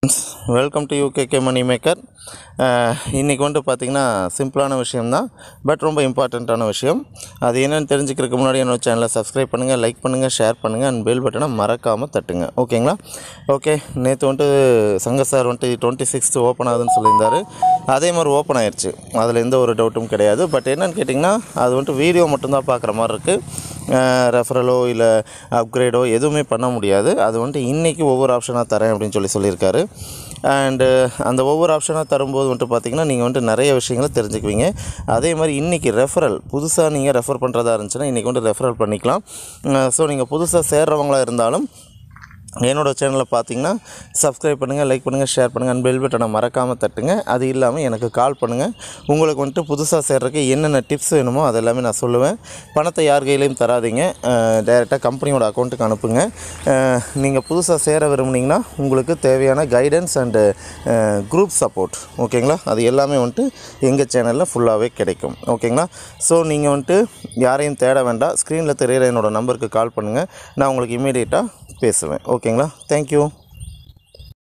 Welcome to UKK money maker. இன்றைக்கி வந்துட்டு பார்த்திங்கன்னா சிம்பிளான விஷயம்தான், பட் ரொம்ப இம்பார்ட்டண்ட்டான விஷயம். அது என்னென்னு தெரிஞ்சுக்கிறதுக்கு முன்னாடி என்னோடய சேனலை சப்ஸ்கிரைப் பண்ணுங்கள், லைக் பண்ணுங்கள், ஷேர் பண்ணுங்கள் அண்ட் பெல் பட்டனை மறக்காமல் தட்டுங்க. ஓகேங்களா? ஓகே, நேற்று வந்துட்டு சங்க சார் வந்துட்டு 26th ஓப்பன் ஆகுதுன்னு சொல்லியிருந்தார். அதே மாதிரி ஓப்பன் ஆயிடுச்சு, அதில் எந்த ஒரு டவுட்டும் கிடையாது. பட் என்னென்னு கேட்டிங்கன்னா, அது வந்துட்டு வீடியோ மட்டும்தான் பார்க்குற மாதிரி இருக்குது. ரெஃபரலோ இல்லை அப்கிரேடோ எதுவுமே பண்ண முடியாது. அது வந்துட்டு இன்றைக்கி ஒவ்வொரு ஆப்ஷனாக தரேன் அப்படின்னு சொல்லியிருக்காரு. அண்டு அந்த ஒவ்வொரு ஆப்ஷனாக தரும்போது வந்துட்டு பார்த்திங்கன்னா நீங்கள் வந்துட்டு நிறைய விஷயங்களை தெரிஞ்சுக்குவீங்க. அதே மாதிரி இன்றைக்கி ரெஃபரல் புதுசாக நீங்கள் ரெஃபர் பண்ணுறதா இருந்துச்சுன்னா இன்றைக்கி வந்துட்டு ரெஃபரல் பண்ணிக்கலாம். ஸோ நீங்கள் புதுசாக சேர்றவங்களாக இருந்தாலும் என்னோடய சேனலில் பார்த்தீங்கன்னா சப்ஸ்கிரைப் பண்ணுங்கள், லைக் பண்ணுங்கள், ஷேர் பண்ணுங்கள் அண்ட் பெல் பட்டனை மறக்காமல் தட்டுங்க. அது இல்லாமல் எனக்கு கால் பண்ணுங்கள். உங்களுக்கு வந்துட்டு புதுசாக சேர்றதுக்கு என்னென்ன டிப்ஸ் வேணுமோ அது எல்லாமே நான் சொல்லுவேன். பணத்தை யார் கையிலையும் தராதிங்க, டைரெக்டாக கம்பெனியோட அக்கௌண்ட்டுக்கு அனுப்புங்க. நீங்கள் புதுசாக சேர விரும்புனீங்கன்னா உங்களுக்கு தேவையான கைடன்ஸ் அண்டு குரூப் சப்போர்ட், ஓகேங்களா, அது எல்லாமே வந்துட்டு எங்கள் சேனலில் ஃபுல்லாகவே கிடைக்கும். ஓகேங்களா? ஸோ நீங்கள் வந்துட்டு யாரையும் தேட வேண்டாம், ஸ்க்ரீனில் தெரிகிற என்னோடய நம்பருக்கு கால் பண்ணுங்கள், நான் உங்களுக்கு இமீடியட்டாக பேசுவேன். ஓகேங்களா? தேங்க்யூ.